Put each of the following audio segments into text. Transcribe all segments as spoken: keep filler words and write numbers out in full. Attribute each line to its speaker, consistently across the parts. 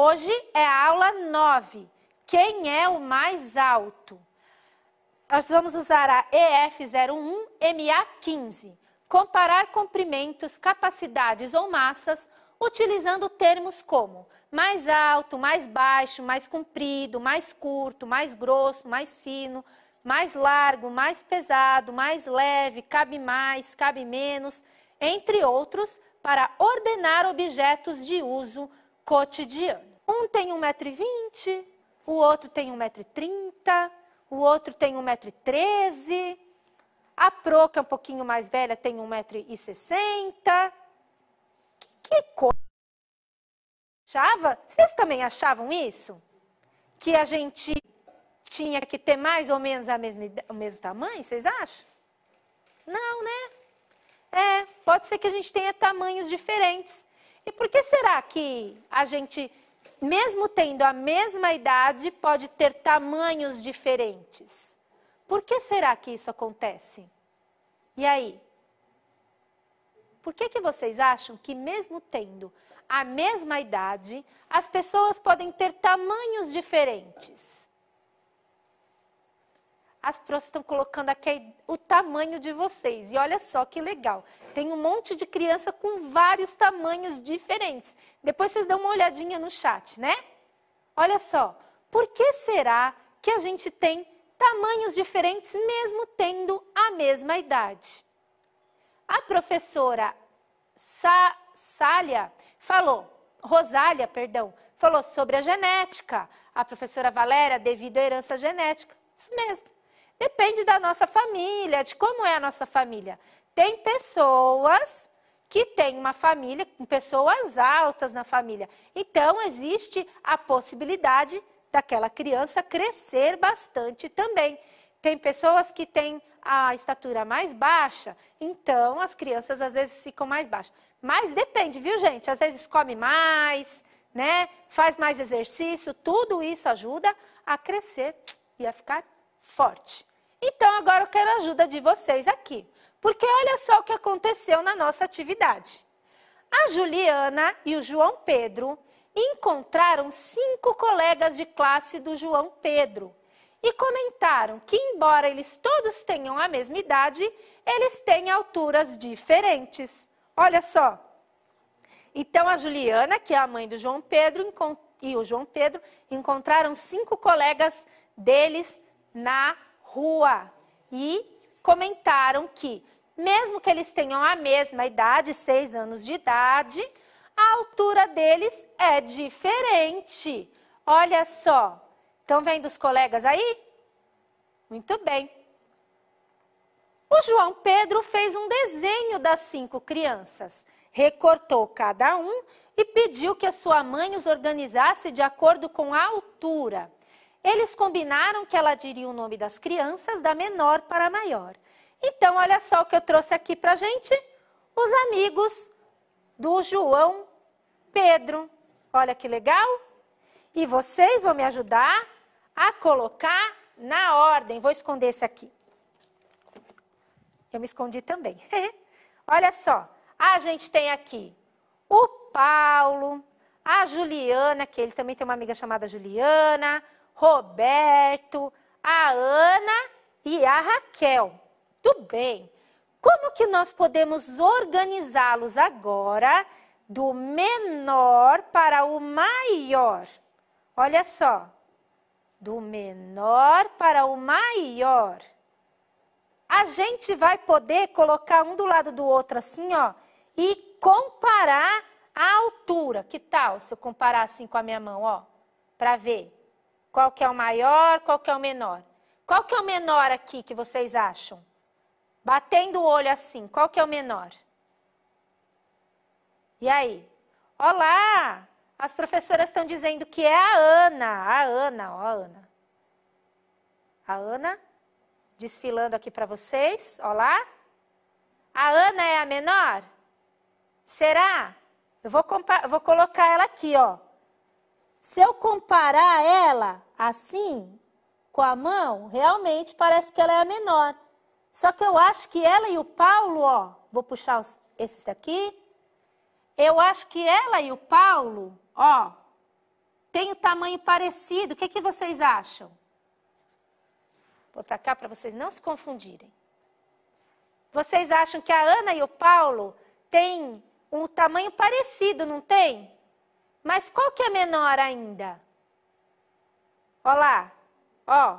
Speaker 1: Hoje é a aula nove. Quem é o mais alto? Nós vamos usar a E F zero um M A quinze. Comparar comprimentos, capacidades ou massas utilizando termos como mais alto, mais baixo, mais comprido, mais curto, mais grosso, mais fino, mais largo, mais pesado, mais leve, cabe mais, cabe menos, entre outros, para ordenar objetos de uso cotidiano. Um tem um metro e vinte, o outro tem um metro e trinta, o outro tem um metro e treze, a Pro, que é um pouquinho mais velha, tem um metro e sessenta. Que coisa! Achava? Vocês também achavam isso? Que a gente tinha que ter mais ou menos a mesma, o mesmo tamanho, vocês acham? Não, né? É, pode ser que a gente tenha tamanhos diferentes. E por que será que a gente, mesmo tendo a mesma idade, pode ter tamanhos diferentes? Por que será que isso acontece? E aí? Por que que vocês acham que mesmo tendo a mesma idade, as pessoas podem ter tamanhos diferentes? As pessoas estão colocando aqui o tamanho de vocês. E olha só que legal. Tem um monte de criança com vários tamanhos diferentes. Depois vocês dão uma olhadinha no chat, né? Olha só. Por que será que a gente tem tamanhos diferentes mesmo tendo a mesma idade? A professora Sa Sália falou, Rosália, perdão, falou sobre a genética. A professora Valéria, devido à herança genética. Isso mesmo. Depende da nossa família, de como é a nossa família. Tem pessoas que têm uma família com pessoas altas na família. Então, existe a possibilidade daquela criança crescer bastante também. Tem pessoas que têm a estatura mais baixa, então as crianças às vezes ficam mais baixas. Mas depende, viu, gente? Às vezes come mais, né? Faz mais exercício, tudo isso ajuda a crescer e a ficar forte. Então, agora eu quero a ajuda de vocês aqui. Porque olha só o que aconteceu na nossa atividade. A Juliana e o João Pedro encontraram cinco colegas de classe do João Pedro e comentaram que, embora eles todos tenham a mesma idade, eles têm alturas diferentes. Olha só. Então, a Juliana, que é a mãe do João Pedro, e o João Pedro encontraram cinco colegas deles na rua e comentaram que, mesmo que eles tenham a mesma idade, seis anos de idade, a altura deles é diferente. Olha só. Estão vendo os colegas aí? Muito bem. O João Pedro fez um desenho das cinco crianças, recortou cada um e pediu que a sua mãe os organizasse de acordo com a altura. Eles combinaram que ela diria o nome das crianças da menor para a maior. Então, olha só o que eu trouxe aqui para a gente. Os amigos do João Pedro. Olha que legal. E vocês vão me ajudar a colocar na ordem. Vou esconder esse aqui. Eu me escondi também. Olha só. A gente tem aqui o Paulo, a Juliana, que ele também tem uma amiga chamada Juliana, Roberto, a Ana e a Raquel. Tudo bem. Como que nós podemos organizá-los agora do menor para o maior? Olha só. Do menor para o maior. A gente vai poder colocar um do lado do outro assim, ó, e comparar a altura. Que tal se eu comparar assim com a minha mão, ó, para ver? Qual que é o maior, qual que é o menor? Qual que é o menor aqui que vocês acham? Batendo o olho assim, qual que é o menor? E aí? Olá! As professoras estão dizendo que é a Ana. A Ana, ó a Ana. A Ana, desfilando aqui para vocês, olá. A Ana é a menor? Será? Eu vou, eu vou colocar ela aqui, ó. Se eu comparar ela assim, com a mão, realmente parece que ela é a menor. Só que eu acho que ela e o Paulo, ó, vou puxar os, esses daqui. Eu acho que ela e o Paulo, ó, tem o tamanho parecido. O que, que vocês acham? Vou para cá para vocês não se confundirem. Vocês acham que a Ana e o Paulo têm um tamanho parecido, não tem? Mas qual que é menor ainda? Olha lá, ó.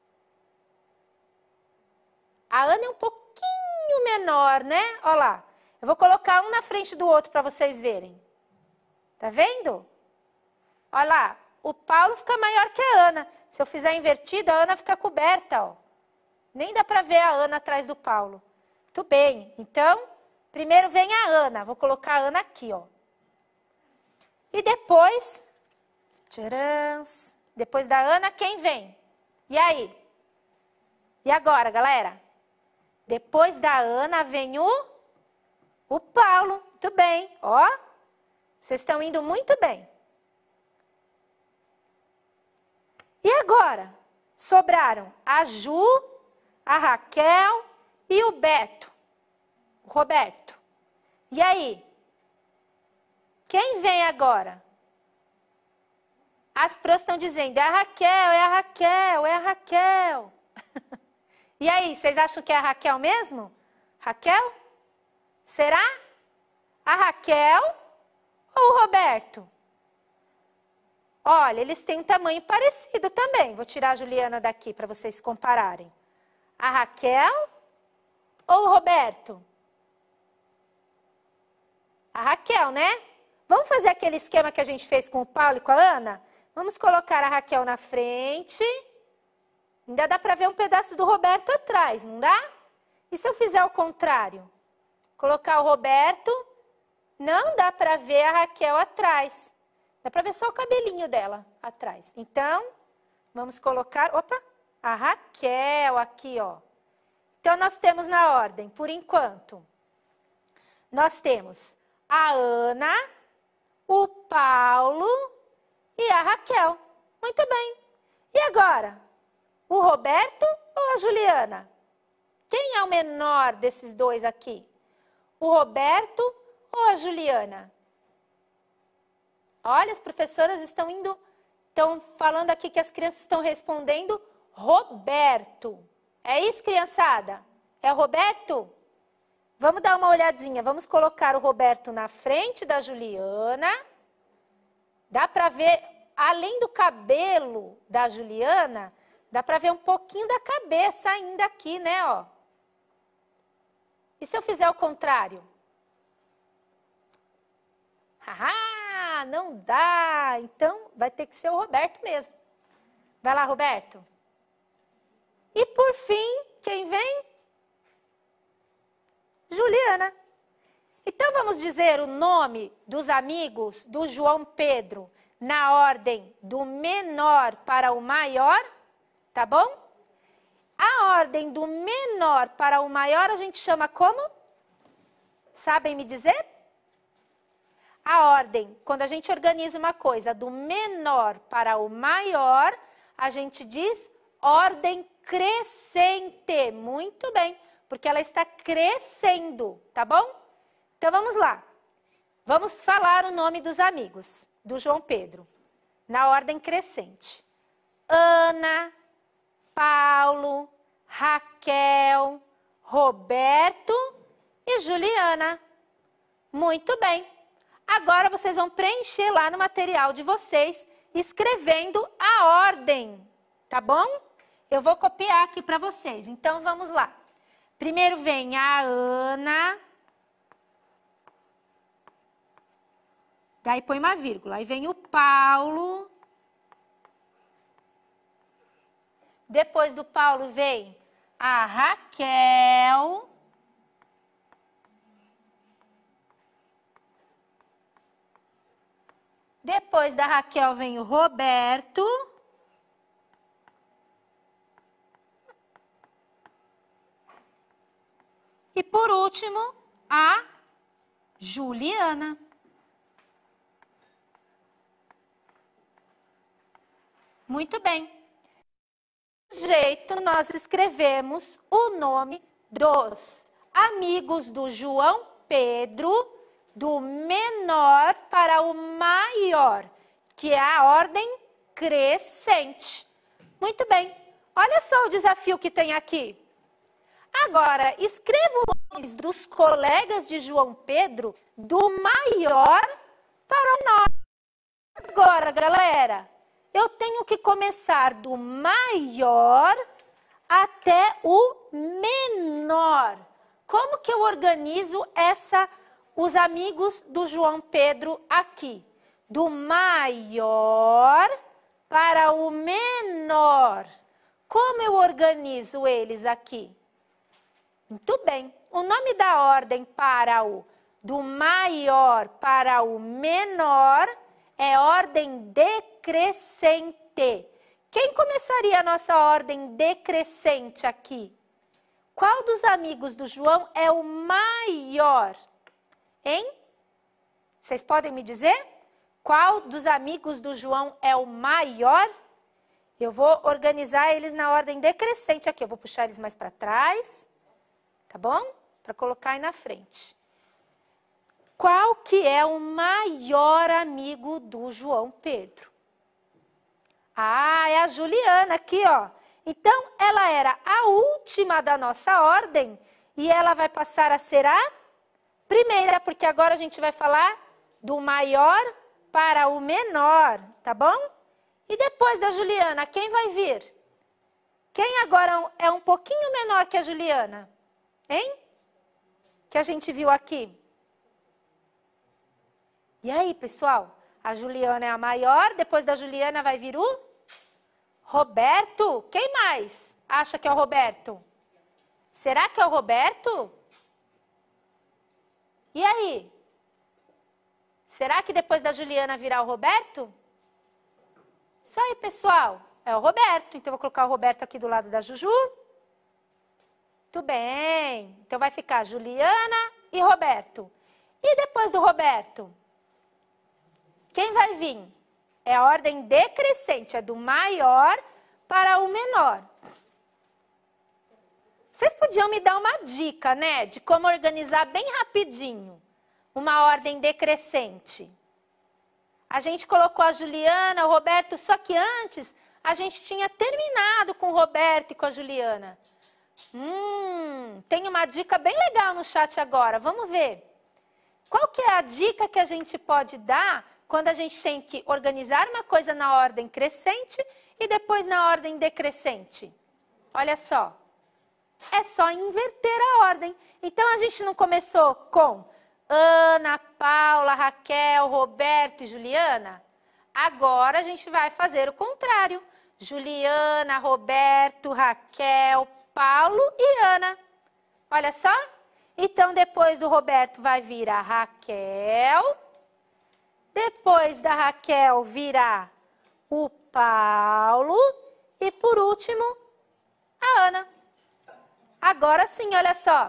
Speaker 1: A Ana é um pouquinho menor, né? Olha lá. Eu vou colocar um na frente do outro para vocês verem. Tá vendo? Olha lá, o Paulo fica maior que a Ana. Se eu fizer invertido, a Ana fica coberta, ó. Nem dá para ver a Ana atrás do Paulo. Muito bem, então, primeiro vem a Ana. Vou colocar a Ana aqui, ó. E depois, tcharam, depois da Ana, quem vem? E aí? E agora, galera? Depois da Ana vem o, o Paulo. Muito bem, ó. Vocês estão indo muito bem. E agora? Sobraram a Ju, a Raquel e o Beto, o Roberto. E aí? Quem vem agora? As pros estão dizendo, é a Raquel, é a Raquel, é a Raquel. E aí, vocês acham que é a Raquel mesmo? Raquel? Será? A Raquel ou o Roberto? Olha, eles têm um tamanho parecido também. Vou tirar a Juliana daqui para vocês compararem. A Raquel ou o Roberto? A Raquel, né? Vamos fazer aquele esquema que a gente fez com o Paulo e com a Ana? Vamos colocar a Raquel na frente. Ainda dá para ver um pedaço do Roberto atrás, não dá? E se eu fizer o contrário? Colocar o Roberto, não dá para ver a Raquel atrás. Dá para ver só o cabelinho dela atrás. Então, vamos colocar, opa, a Raquel aqui, ó. Então, nós temos na ordem, por enquanto, nós temos a Ana, o Paulo e a Raquel. Muito bem. E agora? O Roberto ou a Juliana? Quem é o menor desses dois aqui? O Roberto ou a Juliana? Olha, as professoras estão indo, estão falando aqui que as crianças estão respondendo Roberto. É isso, criançada? É o Roberto? Vamos dar uma olhadinha. Vamos colocar o Roberto na frente da Juliana. Dá para ver, além do cabelo da Juliana, dá para ver um pouquinho da cabeça ainda aqui, né, ó. E se eu fizer o contrário? Haha, não dá. Então, vai ter que ser o Roberto mesmo. Vai lá, Roberto. E por fim, quem vem? Juliana. Então, vamos dizer o nome dos amigos do João Pedro na ordem do menor para o maior, tá bom? A ordem do menor para o maior a gente chama como? Sabem me dizer? A ordem, quando a gente organiza uma coisa do menor para o maior, a gente diz ordem crescente. Muito bem, porque ela está crescendo, tá bom? Então, vamos lá. Vamos falar o nome dos amigos do João Pedro, na ordem crescente. Ana, Paulo, Raquel, Roberto e Juliana. Muito bem. Agora, vocês vão preencher lá no material de vocês, escrevendo a ordem, tá bom? Eu vou copiar aqui para vocês. Então, vamos lá. Primeiro vem a Ana. Daí põe uma vírgula. Aí vem o Paulo. Depois do Paulo vem a Raquel. Depois da Raquel vem o Roberto. E por último, a Juliana. Muito bem. Desse jeito, nós escrevemos o nome dos amigos do João Pedro, do menor para o maior. que é a ordem crescente. Muito bem. Olha só o desafio que tem aqui. Agora, escreva os nomes dos colegas de João Pedro do maior para o menor. Agora, galera, eu tenho que começar do maior até o menor. Como que eu organizo essa, os amigos do João Pedro aqui? Do maior para o menor. Como eu organizo eles aqui? Muito bem. O nome da ordem para o do maior para o menor é ordem decrescente. Quem começaria a nossa ordem decrescente aqui? Qual dos amigos do João é o maior? Hein? Vocês podem me dizer? Qual dos amigos do João é o maior? Eu vou organizar eles na ordem decrescente aqui. Eu vou puxar eles mais para trás, tá bom? Para colocar aí na frente. Qual que é o maior amigo do João Pedro? Ah, é a Juliana aqui, ó. Então, ela era a última da nossa ordem e ela vai passar a ser a primeira, porque agora a gente vai falar do maior para o menor, tá bom? E depois da Juliana, quem vai vir? Quem agora é um pouquinho menor que a Juliana? Hein? Que a gente viu aqui. E aí, pessoal? A Juliana é a maior, depois da Juliana vai vir o Roberto. Quem mais acha que é o Roberto? Será que é o Roberto? E aí? Será que depois da Juliana virá o Roberto? Isso aí, pessoal. É o Roberto. Então, eu vou colocar o Roberto aqui do lado da Juju. Muito bem. Então, vai ficar Juliana e Roberto. E depois do Roberto? Quem vai vir? É a ordem decrescente. É do maior para o menor. Vocês podiam me dar uma dica, né? De como organizar bem rapidinho uma ordem decrescente. A gente colocou a Juliana, o Roberto, só que antes a gente tinha terminado com o Roberto e com a Juliana. Hum, tem uma dica bem legal no chat agora, vamos ver. Qual que é a dica que a gente pode dar quando a gente tem que organizar uma coisa na ordem crescente e depois na ordem decrescente? Olha só, é só inverter a ordem. Então, a gente não começou com Ana, Paula, Raquel, Roberto e Juliana? Agora a gente vai fazer o contrário. Juliana, Roberto, Raquel, Paulo e Ana. Olha só. Então, depois do Roberto vai vir a Raquel. Depois da Raquel virá o Paulo. E por último, a Ana. Agora sim, olha só.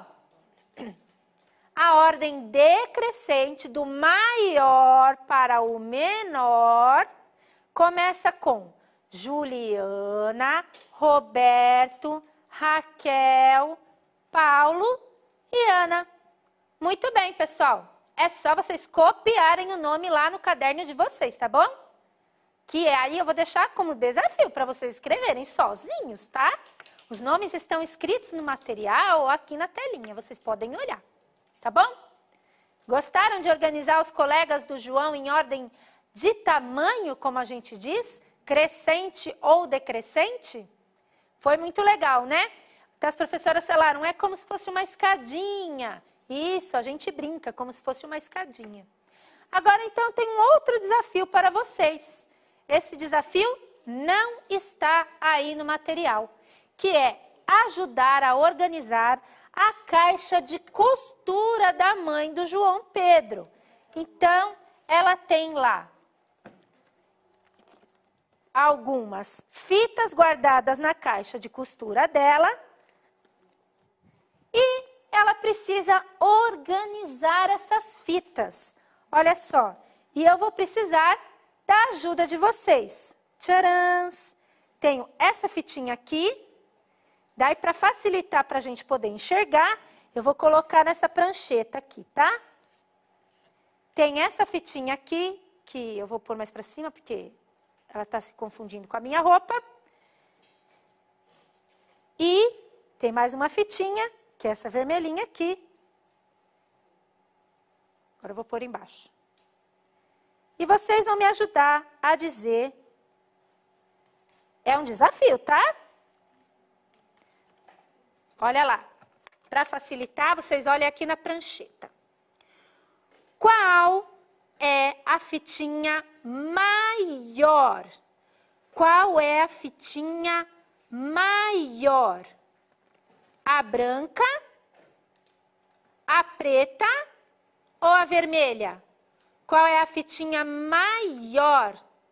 Speaker 1: A ordem decrescente do maior para o menor começa com Juliana, Roberto, Raquel, Paulo e Ana. Muito bem, pessoal. É só vocês copiarem o nome lá no caderno de vocês, tá bom? Que aí eu vou deixar como desafio para vocês escreverem sozinhos, tá? Os nomes estão escritos no material ou aqui na telinha, vocês podem olhar. Tá bom? Gostaram de organizar os colegas do João em ordem de tamanho, como a gente diz? Crescente ou decrescente? Foi muito legal, né? Então, as professoras falaram, é como se fosse uma escadinha. Isso, a gente brinca, como se fosse uma escadinha. Agora, então, tem um outro desafio para vocês. Esse desafio não está aí no material, que é ajudar a organizar a caixa de costura da mãe do João Pedro. Então, ela tem lá algumas fitas guardadas na caixa de costura dela e ela precisa organizar essas fitas. Olha só, e eu vou precisar da ajuda de vocês. Tcharam! Tenho essa fitinha aqui. Daí, para facilitar para a gente poder enxergar, eu vou colocar nessa prancheta aqui, tá? Tem essa fitinha aqui, que eu vou pôr mais para cima, porque ela está se confundindo com a minha roupa. E tem mais uma fitinha, que é essa vermelhinha aqui. Agora eu vou pôr embaixo. E vocês vão me ajudar a dizer. É um desafio, tá? Olha lá. Para facilitar, vocês olhem aqui na prancheta. Qual é a fitinha maior? Qual é a fitinha maior? A branca, a preta ou a vermelha? Qual é a fitinha maior?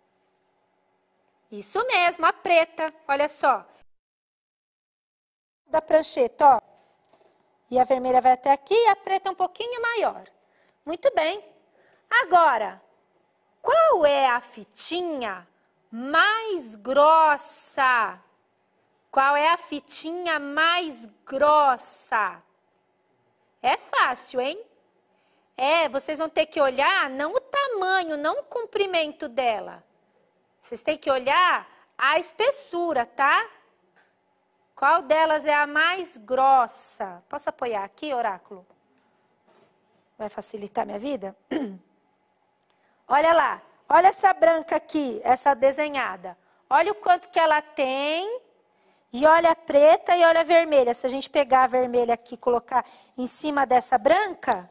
Speaker 1: Isso mesmo, a preta. Olha só. Da prancheta, ó. E a vermelha vai até aqui e a preta é um pouquinho maior. Muito bem. Agora, qual é a fitinha mais grossa? Qual é a fitinha mais grossa? É fácil, hein? É, vocês vão ter que olhar não o tamanho, não o comprimento dela. Vocês têm que olhar a espessura, tá? Qual delas é a mais grossa? Posso apoiar aqui, oráculo? Vai facilitar minha vida? Olha lá, olha essa branca aqui, essa desenhada. Olha o quanto que ela tem. E olha a preta e olha a vermelha. Se a gente pegar a vermelha aqui e colocar em cima dessa branca,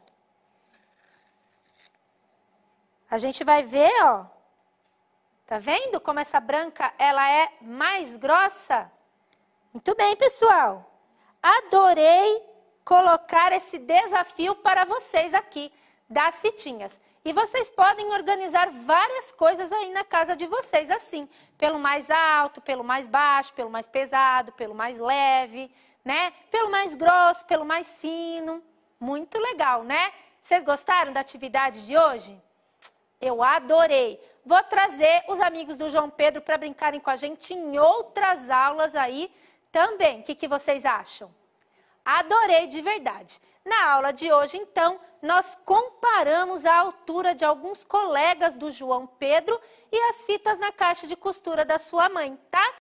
Speaker 1: a gente vai ver, ó. Tá vendo como essa branca, ela é mais grossa? Muito bem, pessoal. Adorei colocar esse desafio para vocês aqui, das fitinhas. E vocês podem organizar várias coisas aí na casa de vocês, assim. Pelo mais alto, pelo mais baixo, pelo mais pesado, pelo mais leve, né? Pelo mais grosso, pelo mais fino. Muito legal, né? Vocês gostaram da atividade de hoje? Eu adorei. Vou trazer os amigos do João Pedro para brincarem com a gente em outras aulas aí também. O que, que vocês acham? Adorei de verdade. Na aula de hoje, então, nós comparamos a altura de alguns colegas do João Pedro e as fitas na caixa de costura da sua mãe, tá?